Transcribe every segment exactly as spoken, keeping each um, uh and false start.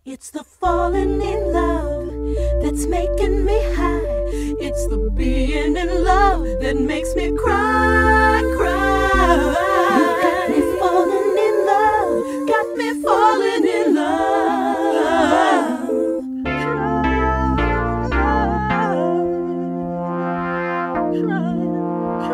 It's the falling in love that's making me high. It's the being in love that makes me cry, cry. You got me falling in love, got me falling in love. Cry, cry,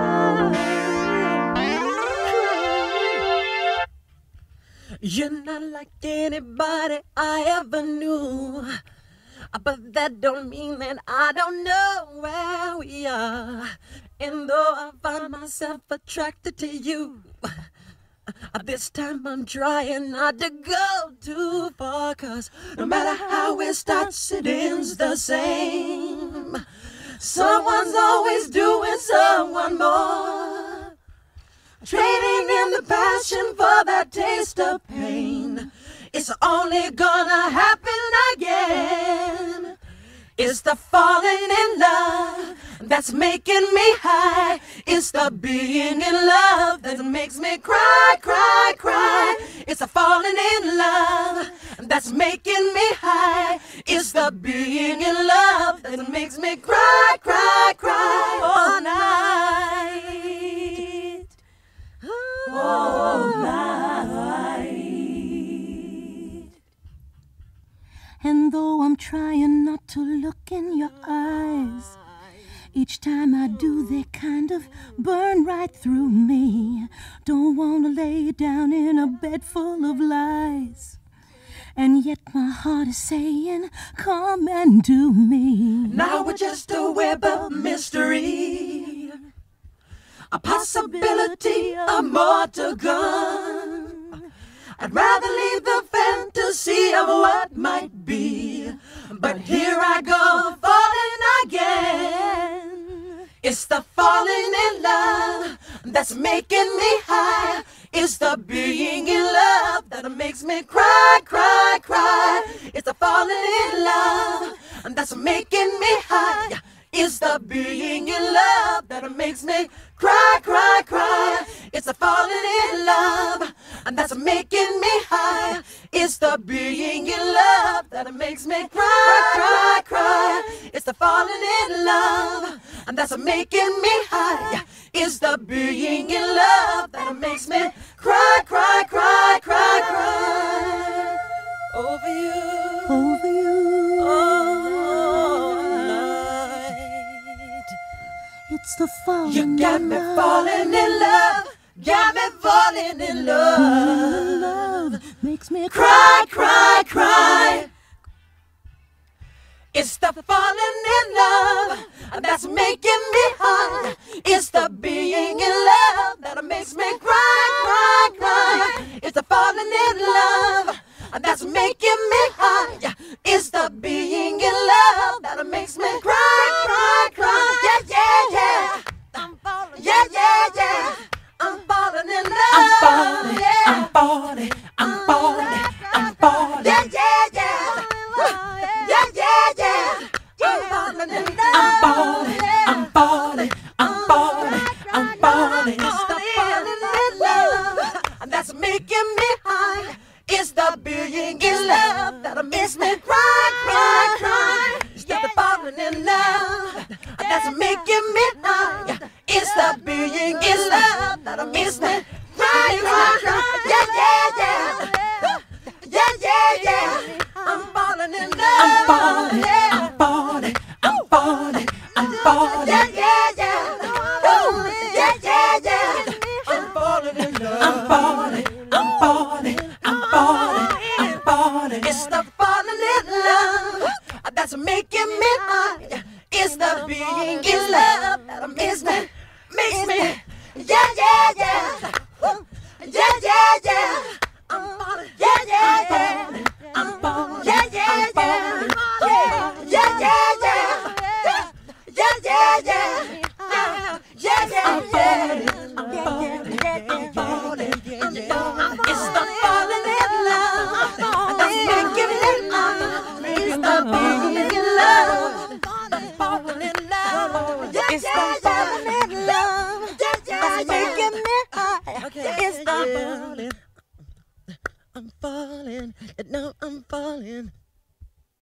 cry. You're not like anybody I ever knew, but that don't mean that I don't know where we are. And though I find myself attracted to you, this time I'm trying not to go too far, 'cause no matter how it starts, it ends the same. Someone's always doing someone more, trading in the passion for that taste of pain. It's only gonna happen again. It's the falling in love that's making me high. It's the being in love that makes me cry, cry, cry. It's the falling in love that's making me high. It's the being in love that makes me cry, cry, cry all night, all night. And though I'm trying not to look in your eyes, each time I do, they kind of burn right through me. Don't want to lay down in a bed full of lies, and yet my heart is saying, come and do me. Now we're just a web of mystery, a possibility, a mortal gun. I'd rather leave the fantasy of what might be, but here I go falling again. It's the falling in love that's making me high. It's the being in love that makes me cry, cry, cry. It's the falling in love that's making me high. It's the being in love that makes me cry, cry, cry. It's the falling in love that's making me high. It's the being in love that makes me cry, cry, cry. It's the falling in love that's making me high. It's the being in love that makes me cry, cry, cry, cry, cry. Over you, over you, all night. It's the falling in love. You got me falling in love. Got me falling in love. Love makes me cry, cry, cry. It's the falling in love that's making me high. It's the being in love that makes me cry, cry, cry. It's the falling in love that's making me high. It's the being in love that makes me cry, cry, cry. Yeah, yeah, yeah. I'm falling. Yeah, yeah, yeah. I'm falling in love. I'm falling, yeah. I'm falling, I'm falling, I'm falling. Yeah, yeah, yeah. Yeah, yeah, yeah. I'm falling in love. I'm falling, I'm falling, I'm falling, I'm falling. It's the falling in love that's making me high. It's the being in love that makes me cry, cry, cry. It's the falling in love that's making me high. It's the being in love that makes me cry, cry, cry. Yeah, yeah, yeah. Yeah, yeah, yeah. I'm falling in love. I'm falling, I'm falling, I'm falling, I'm falling. Yeah, yeah, yeah. Yeah, yeah, yeah. I'm falling in love. I'm falling, I'm falling, I'm falling, I'm falling. It's the falling in love that's making me high. It's the being in love that makes me, makes me. Yeah, yeah, yeah. Yeah, yeah, yeah. I'm falling. Yeah, yeah, yeah. I'm falling. Yeah, yeah, yeah. Yeah, yeah, yeah. Yeah, yeah, yeah. Yeah, yeah, yeah. I'm falling. I'm falling. I'm falling. It's the falling in love that's making me high. It's the being in love. I'm falling in love. It's the falling in love that's making me high. It's the falling. I'm falling. and now I'm falling.